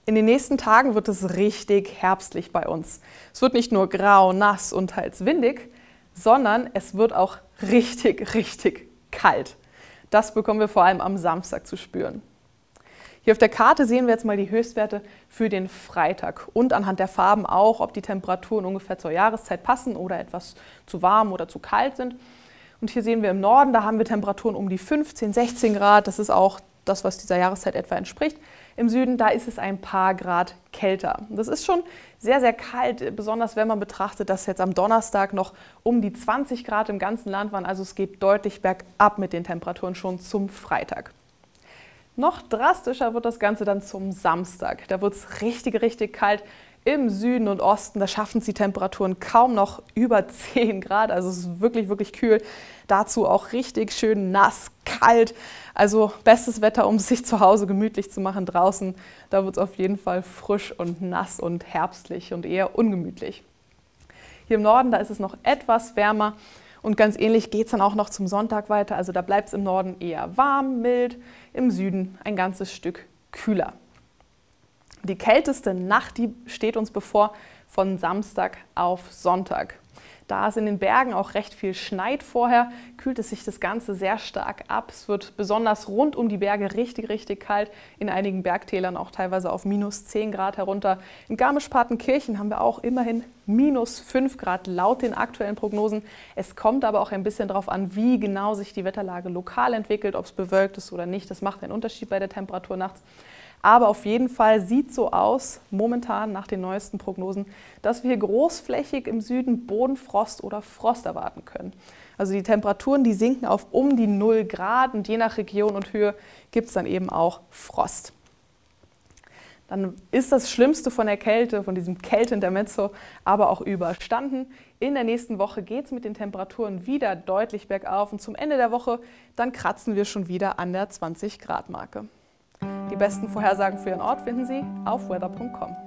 In den nächsten Tagen wird es richtig herbstlich bei uns. Es wird nicht nur grau, nass und teils windig, sondern es wird auch richtig, richtig kalt. Das bekommen wir vor allem am Samstag zu spüren. Hier auf der Karte sehen wir jetzt mal die Höchstwerte für den Freitag und anhand der Farben auch, ob die Temperaturen ungefähr zur Jahreszeit passen oder etwas zu warm oder zu kalt sind. Und hier sehen wir im Norden, da haben wir Temperaturen um die 15, 16 Grad. Das ist auch das, was dieser Jahreszeit etwa entspricht. Im Süden, da ist es ein paar Grad kälter. Das ist schon sehr, sehr kalt, besonders wenn man betrachtet, dass jetzt am Donnerstag noch um die 20 Grad im ganzen Land waren. Also es geht deutlich bergab mit den Temperaturen schon zum Freitag. Noch drastischer wird das Ganze dann zum Samstag. Da wird es richtig, richtig kalt. Im Süden und Osten, da schaffen es die Temperaturen kaum noch über 10 Grad. Also es ist wirklich, wirklich kühl. Dazu auch richtig schön nass, kalt. Also bestes Wetter, um sich zu Hause gemütlich zu machen draußen. Da wird es auf jeden Fall frisch und nass und herbstlich und eher ungemütlich. Hier im Norden, da ist es noch etwas wärmer. Und ganz ähnlich geht es dann auch noch zum Sonntag weiter. Also da bleibt es im Norden eher warm, mild, im Süden ein ganzes Stück kühler. Die kälteste Nacht, die steht uns bevor von Samstag auf Sonntag. Da es in den Bergen auch recht viel schneit vorher, kühlt es sich das Ganze sehr stark ab. Es wird besonders rund um die Berge richtig, richtig kalt. In einigen Bergtälern auch teilweise auf minus 10 Grad herunter. In Garmisch-Partenkirchen haben wir auch immerhin minus 5 Grad laut den aktuellen Prognosen. Es kommt aber auch ein bisschen darauf an, wie genau sich die Wetterlage lokal entwickelt, ob es bewölkt ist oder nicht. Das macht einen Unterschied bei der Temperatur nachts. Aber auf jeden Fall sieht es so aus, momentan nach den neuesten Prognosen, dass wir hier großflächig im Süden Bodenfrost oder Frost erwarten können. Also die Temperaturen, die sinken auf um die 0 Grad und je nach Region und Höhe gibt es dann eben auch Frost. Dann ist das Schlimmste von der Kälte, von diesem Kälteintermezzo, aber auch überstanden. In der nächsten Woche geht es mit den Temperaturen wieder deutlich bergauf und zum Ende der Woche, dann kratzen wir schon wieder an der 20 Grad Marke. Die besten Vorhersagen für Ihren Ort finden Sie auf weather.com.